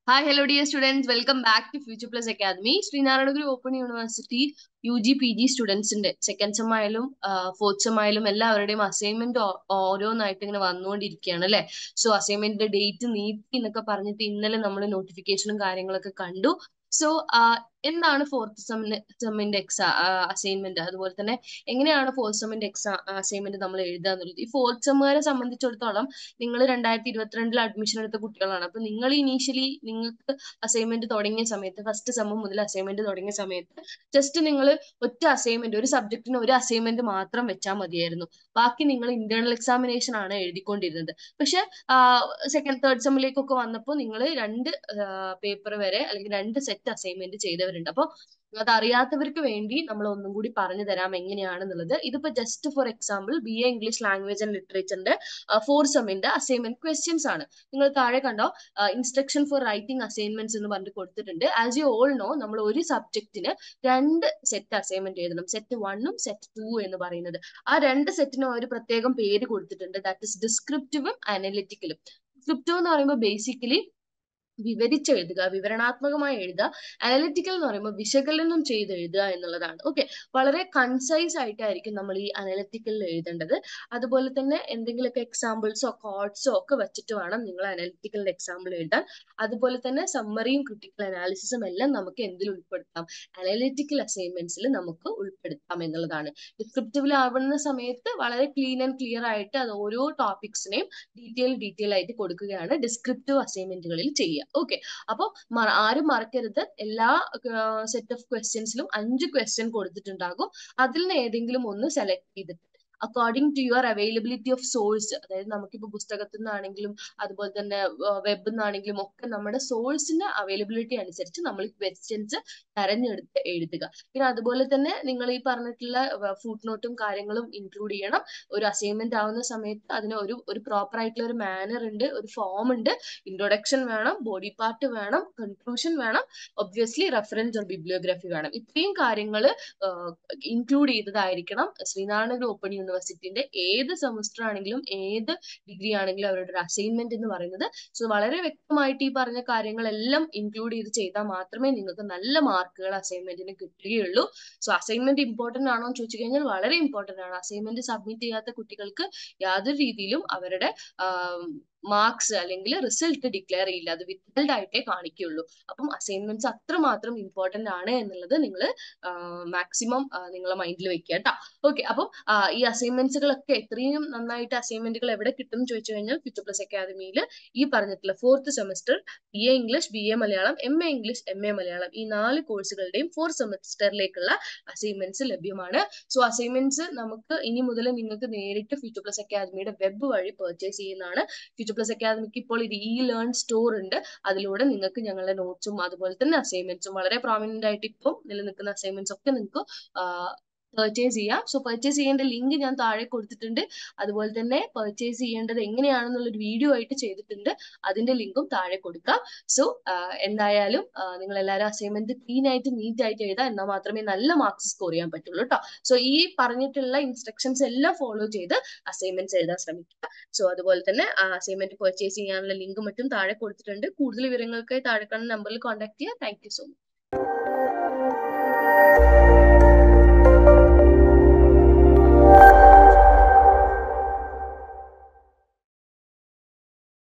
Hi, hello dear students. Welcome back to Future Plus Academy. Sreenarayanaguruopenuniversity University UG PG students in second sem ആയാലും fourth sem ആയാലും എല്ലാവരുടെയും assignment ഓരോന്നായിട്ട് ഇങ്ങനെ വന്നുകൊണ്ടിരിക്കുകയാണ് അല്ലെ. സോ അസൈൻമെന്റിന്റെ ഡേറ്റ് നീട്ടി എന്നൊക്കെ പറഞ്ഞിട്ട് ഇന്നലെ നമ്മൾ നോട്ടിഫിക്കേഷനും കാര്യങ്ങളൊക്കെ കണ്ടു. സോ എന്താണ് ഫോർത്ത് സെമ്മിന്റെ അസൈൻമെന്റ്, അതുപോലെ തന്നെ എങ്ങനെയാണ് ഫോർത്ത് സെമ്മിന്റെ അസൈൻമെന്റ് നമ്മൾ എഴുതുക എന്നുള്ളത്. ഈ ഫോർത്ത് സെമ്മുകാരെ സംബന്ധിച്ചിടത്തോളം നിങ്ങൾ 2022 അഡ്മിഷൻ എടുത്ത കുട്ടികളാണ്. അപ്പൊ നിങ്ങൾ ഇനീഷ്യലി നിങ്ങൾക്ക് അസൈൻമെന്റ് തുടങ്ങിയ സമയത്ത്, ഫസ്റ്റ് സെമ്മ് മുതൽ അസൈൻമെന്റ് തുടങ്ങിയ സമയത്ത് ജസ്റ്റ് നിങ്ങൾ ഒറ്റ അസൈൻമെന്റ്, ഒരു സബ്ജക്റ്റിന് ഒരു അസൈൻമെന്റ് മാത്രം വെച്ചാൽ മതിയായിരുന്നു. ബാക്കി നിങ്ങൾ ഇന്റേണൽ എക്സാമിനേഷൻ ആണ് എഴുതിക്കൊണ്ടിരുന്നത്. പക്ഷെ സെക്കൻഡ് തേർഡ് സെമ്മിലേക്കൊക്കെ വന്നപ്പോൾ നിങ്ങൾ 2 പേപ്പർ വരെ അല്ലെങ്കിൽ 2 സെറ്റ് അസൈൻമെന്റ് ചെയ്തവരുണ്ട്. അപ്പോൾ അതറിയാത്തവർക്ക് വേണ്ടി നമ്മൾ ഒന്നും കൂടി പറഞ്ഞു തരാം എങ്ങനെയാണെന്നുള്ളത്. ഇതിപ്പോ just for example BA English language and ലിറ്ററേച്ചറിന്റെ ഫോർത്ത് സെമ്മിന്റെ അസൈൻമെന്റ് ക്വസ്റ്റ്യൻസ് ആണ്. നിങ്ങൾ താഴെ കണ്ടോ, ഇൻസ്ട്രക്ഷൻ ഫോർ റൈറ്റിംഗ് അസൈൻമെന്റ്സ് എന്ന് പറഞ്ഞിട്ട് കൊടുത്തിട്ടുണ്ട്. ആസ് യു ഓൾ നോ, നമ്മൾ ഒരു സബ്ജക്റ്റിന് 2 സെറ്റ് അസൈൻമെന്റ് എഴുതണം. സെറ്റ് 1ഉം സെറ്റ് 2 എന്ന് പറയുന്നത്. ആ 2 സെറ്റിനും ഒരു പ്രത്യേകം പേര് കൊടുത്തിട്ടുണ്ട്. ദാറ്റ് ഇസ് ഡിസ്ക്രിപ്റ്റീവും അനലിറ്റിക്കലും. ഡിസ്ക്രിപ്റ്റീവ് എന്ന് പറയുമ്പോൾ ബേസിക്കലി വിവരിച്ചെഴുതുക, വിവരണാത്മകമായി എഴുതുക. അനലിറ്റിക്കൽ എന്ന് പറയുമ്പോൾ വിശകലനം ചെയ്ത് എഴുതുക എന്നുള്ളതാണ്. ഓക്കെ, വളരെ കൺസൈസ് ആയിട്ടായിരിക്കും നമ്മൾ ഈ അനലിറ്റിക്കലിൽ എഴുതേണ്ടത്. അതുപോലെ തന്നെ എന്തെങ്കിലുമൊക്കെ എക്സാമ്പിൾസോ കോഡ്സോ ഒക്കെ വെച്ചിട്ട് വേണം നിങ്ങൾ അനലിറ്റിക്കലിന്റെ എക്സാമ്പിൾ എഴുതാൻ. അതുപോലെ തന്നെ സമ്മറിയും ക്രിട്ടിക്കൽ അനാലിസിസും എല്ലാം നമുക്ക് എന്തിൽ ഉൾപ്പെടുത്താം, അനലിറ്റിക്കൽ അസൈൻമെന്റ്സിൽ നമുക്ക് ഉൾപ്പെടുത്താം എന്നുള്ളതാണ്. ഡിസ്ക്രിപ്റ്റീവിൽ ആവുന്ന സമയത്ത് വളരെ ക്ലീൻ ആൻഡ് ക്ലിയർ ആയിട്ട് അത് ഓരോ ടോപ്പിക്സിനെയും ഡീറ്റെയിൽ ആയിട്ട് കൊടുക്കുകയാണ് ഡിസ്ക്രിപ്റ്റീവ് അസൈൻമെന്റുകളിൽ ചെയ്യുക. ഓക്കെ, അപ്പൊ ആരും മറക്കരുത്, എല്ലാ സെറ്റ് ഓഫ് ക്വസ്റ്റ്യൻസിലും 5 ക്വസ്റ്റ്യൻ കൊടുത്തിട്ടുണ്ടാകും. അതിൽ നിന്ന് ഏതെങ്കിലും ഒന്ന് സെലക്ട് ചെയ്തിട്ട് according to your availability of source, അതായത് നമുക്കിപ്പോ പുസ്തകത്തിൽ നിന്നാണെങ്കിലും അതുപോലെ തന്നെ വെബിൽ നിന്നാണെങ്കിലും ഒക്കെ നമ്മുടെ സോഴ്സിന്റെ അവൈലബിലിറ്റി അനുസരിച്ച് നമ്മൾ ക്വസ്റ്റ്യൻസ് തെരഞ്ഞെടുത്ത് എഴുതുക. പിന്നെ അതുപോലെ തന്നെ നിങ്ങൾ ഈ പറഞ്ഞിട്ടുള്ള ഫുട് നോട്ടും കാര്യങ്ങളും ഇൻക്ലൂഡ് ചെയ്യണം. ഒരു അസൈൻമെന്റ് ആവുന്ന സമയത്ത് അതിന് ഒരു പ്രോപ്പർ ആയിട്ടുള്ള ഒരു മാനർ ഉണ്ട്, ഒരു ഫോം ഉണ്ട്. ഇൻട്രൊഡക്ഷൻ വേണം, ബോഡി പാർട്ട് വേണം, കൺക്ലൂഷൻ വേണം, ഒബ്വിയസ്ലി റെഫറൻസ് ഓർ ബിബ്ലിയോഗ്രഫി വേണം. ഇത്രയും കാര്യങ്ങൾ ഇൻക്ലൂഡ് ചെയ്തതായിരിക്കണം ശ്രീനാരായണഗുരു ഓപ്പൺ യൂണിവേഴ്സിറ്റിന്റെ ഏത് സെമസ്റ്റർ ആണെങ്കിലും ഏത് ഡിഗ്രി ആണെങ്കിലും അവരുടെ ഒരു അസൈൻമെന്റ് എന്ന് പറയുന്നത്. സോ വളരെ വ്യക്തമായിട്ട് ഈ പറഞ്ഞ കാര്യങ്ങളെല്ലാം ഇൻക്ലൂഡ് ചെയ്താൽ മാത്രമേ നിങ്ങൾക്ക് നല്ല മാർക്കുകൾ അസൈൻമെന്റിന് കിട്ടുകയുള്ളൂ. സോ അസൈൻമെന്റ് ഇമ്പോർട്ടന്റ് ആണോ എന്ന് ചോദിച്ചു കഴിഞ്ഞാൽ വളരെ ഇമ്പോർട്ടന്റ് ആണ്. അസൈൻമെന്റ് സബ്മിറ്റ് ചെയ്യാത്ത കുട്ടികൾക്ക് യാതൊരു രീതിയിലും അവരുടെ മാർക്സ് അല്ലെങ്കിൽ റിസൾട്ട് ഡിക്ലെയർ ചെയ്യില്ല, അത് വിത്ത്ഹെൽഡ് ആയിട്ടേ കാണിക്കുള്ളൂ. അപ്പം അസൈൻമെന്റ്സ് അത്രമാത്രം ഇമ്പോർട്ടന്റ് ആണ് എന്നുള്ളത് നിങ്ങൾ മാക്സിമം നിങ്ങളെ മൈൻഡിൽ വെക്കുക കേട്ടോ. ഓക്കെ, അപ്പം ഈ അസൈൻമെന്റ്സുകളൊക്കെ എത്രയും നന്നായിട്ട് അസൈൻമെന്റുകൾ എവിടെ കിട്ടും എന്ന് ചോദിച്ചു കഴിഞ്ഞാൽ ഫ്യൂച്ചർ പ്ലസ് അക്കാദമിയിൽ ഈ പറഞ്ഞിട്ടുള്ള fourth semester BA English, BA Malayalam, MA English, MA Malayalam ഈ 4 കോഴ്സുകളുടെയും ഫോർത്ത് സെമസ്റ്ററിലേക്കുള്ള അസൈൻമെന്റ്സ് ലഭ്യമാണ്. സോ അസൈൻമെന്റ്സ് നമുക്ക് ഇനി മുതൽ നിങ്ങൾക്ക് നേരിട്ട് ഫ്യൂച്ചർ പ്ലസ് അക്കാദമിയുടെ വെബ് വഴി പർച്ചേസ് ചെയ്യുന്നതാണ്. ഫ്യൂച്ചർ പ്ലസ് അക്കാദമിക്ക് ഇപ്പോൾ ഒരു ലേൺ സ്റ്റോർ ഉണ്ട്. അതിലൂടെ നിങ്ങൾക്ക് ഞങ്ങളുടെ നോട്ട്സും അതുപോലെ തന്നെ അസൈൻമെന്റ്സും വളരെ പ്രോമിനന്റ് ആയിട്ട് ഇപ്പോൾ നിലനിൽക്കുന്ന അസൈൻമെന്റ്സ് ഒക്കെ നിങ്ങൾക്ക് പർച്ചേസ് ചെയ്യാം. സോ പർച്ചേസ് ചെയ്യേണ്ട ലിങ്ക് ഞാൻ താഴെ കൊടുത്തിട്ടുണ്ട്. അതുപോലെ തന്നെ പർച്ചേസ് ചെയ്യേണ്ടത് എങ്ങനെയാണെന്നുള്ളൊരു വീഡിയോ ആയിട്ട് ചെയ്തിട്ടുണ്ട്, അതിന്റെ ലിങ്കും താഴെ കൊടുക്കാം. സോ എന്തായാലും നിങ്ങൾ എല്ലാവരും അസൈൻമെന്റ് ക്ലീൻ ആയിട്ട് നീറ്റ് ആയിട്ട് എഴുതാം, എന്നാൽ മാത്രമേ നല്ല മാർക്സ് സ്കോർ ചെയ്യാൻ പറ്റുള്ളൂ കേട്ടോ. സോ ഈ പറഞ്ഞിട്ടുള്ള ഇൻസ്ട്രക്ഷൻസ് എല്ലാം ഫോളോ ചെയ്ത് അസൈൻമെന്റ്സ് എഴുതാൻ ശ്രമിക്കുക. സോ അതുപോലെ തന്നെ അസൈൻമെന്റ് പർച്ചേസ് ചെയ്യാനുള്ള ലിങ്ക് മറ്റും താഴെ കൊടുത്തിട്ടുണ്ട്. കൂടുതൽ വിവരങ്ങൾക്ക് താഴെ കാണുന്ന നമ്പറിൽ കോൺടാക്ട് ചെയ്യുക. Thank you so much.